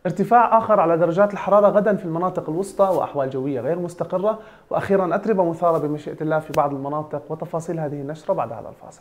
ارتفاع آخر على درجات الحرارة غدا في المناطق الوسطى وأحوال جوية غير مستقرة، وأخيرا أتربة مثارة بمشيئة الله في بعض المناطق، وتفاصيل هذه النشرة بعد هذا الفاصل.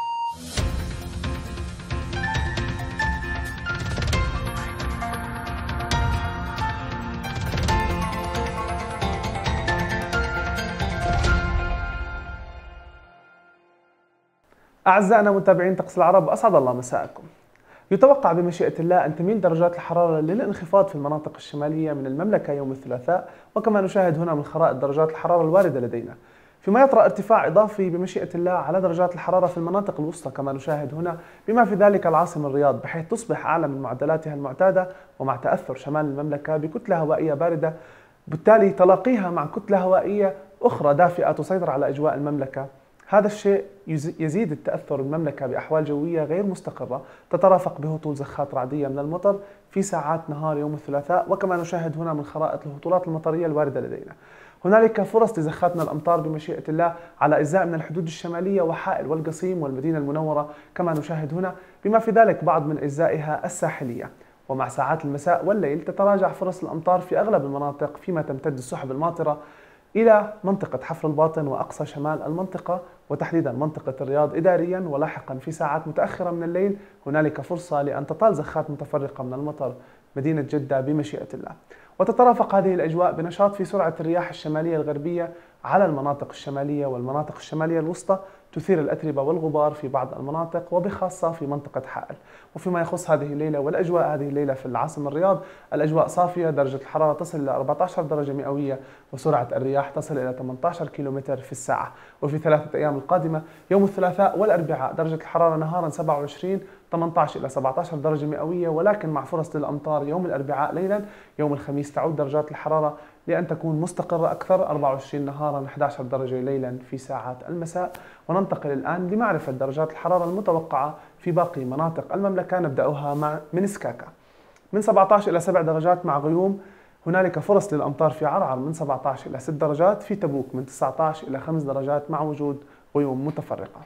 أعزائنا متابعين طقس العرب، أسعد الله مساءكم. يتوقع بمشيئة الله أن تميل درجات الحرارة للانخفاض في المناطق الشمالية من المملكة يوم الثلاثاء، وكما نشاهد هنا من خرائط درجات الحرارة الواردة لدينا، فيما يطرأ ارتفاع إضافي بمشيئة الله على درجات الحرارة في المناطق الوسطى كما نشاهد هنا، بما في ذلك العاصمة الرياض، بحيث تصبح أعلى من معدلاتها المعتادة، ومع تأثر شمال المملكة بكتلة هوائية باردة، بالتالي تلاقيها مع كتلة هوائية أخرى دافئة تسيطر على أجواء المملكة. هذا الشيء يزيد التأثر المملكة بأحوال جوية غير مستقرة تترافق بهطول زخات رعدية من المطر في ساعات نهار يوم الثلاثاء، وكما نشاهد هنا من خرائط الهطولات المطرية الواردة لدينا. هنالك فرص لزخات من الأمطار بمشيئة الله على أجزاء من الحدود الشمالية وحائل والقصيم والمدينة المنورة كما نشاهد هنا، بما في ذلك بعض من أجزائها الساحلية. ومع ساعات المساء والليل تتراجع فرص الأمطار في أغلب المناطق، فيما تمتد السحب الماطرة إلى منطقة حفر الباطن وأقصى شمال المنطقة، وتحديدا منطقة الرياض إداريا، ولاحقا في ساعات متأخرة من الليل هنالك فرصة لأن تطال زخات متفرقة من المطر مدينة جدة بمشيئة الله. وتترافق هذه الأجواء بنشاط في سرعة الرياح الشمالية الغربية على المناطق الشمالية والمناطق الشمالية الوسطى، تثير الأتربة والغبار في بعض المناطق وبخاصة في منطقة حائل. وفيما يخص هذه الليلة والأجواء هذه الليلة في العاصمة الرياض، الأجواء صافية، درجة الحرارة تصل إلى 14 درجة مئوية، وسرعة الرياح تصل إلى 18 كيلومتر في الساعة. وفي 3 أيام القادمة يوم الثلاثاء والأربعاء درجة الحرارة نهارا 27 18 إلى 17 درجة مئوية، ولكن مع فرص للأمطار يوم الأربعاء ليلا. يوم الخميس تعود درجات الحرارة لأن تكون مستقرة أكثر، 24 نهارا 11 درجة ليلا في ساعات المساء. وننتقل الآن لمعرفة درجات الحرارة المتوقعة في باقي مناطق المملكة، نبدأها من سكاكا من 17 إلى 7 درجات مع غيوم. هنالك فرص للأمطار في عرعر من 17 إلى 6 درجات، في تبوك من 19 إلى 5 درجات مع وجود غيوم متفرقة.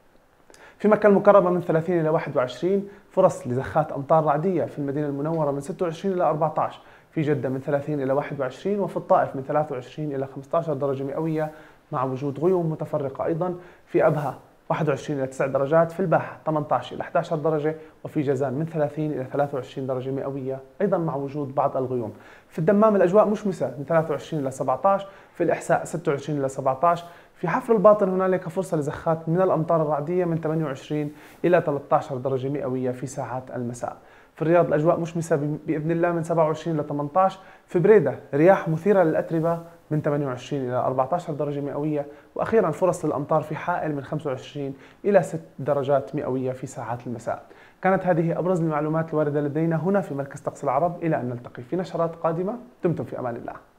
في مكة المكرمة من 30 إلى 21 فرص لزخات أمطار رعدية، في المدينة المنورة من 26 إلى 14، في جدة من 30 إلى 21، وفي الطائف من 23 إلى 15 درجة مئوية مع وجود غيوم متفرقة أيضا، في أبها 21 إلى 9 درجات، في الباحة 18 إلى 11 درجة، وفي جازان من 30 إلى 23 درجة مئوية أيضا مع وجود بعض الغيوم. في الدمام الأجواء مشمسة من 23 إلى 17، في الإحساء 26 إلى 17، في حفر الباطن هنالك فرصة لزخات من الأمطار الرعدية من 28 إلى 13 درجة مئوية في ساعات المساء. في الرياض الأجواء مشمسة بإذن الله من 27 إلى 18، في بريدة رياح مثيرة للأتربة من 28 إلى 14 درجة مئوية، وأخيرا فرص للأمطار في حائل من 25 إلى 6 درجات مئوية في ساعات المساء. كانت هذه أبرز المعلومات الواردة لدينا هنا في مركز طقس العرب، إلى أن نلتقي في نشرات قادمة، دمتم في أمان الله.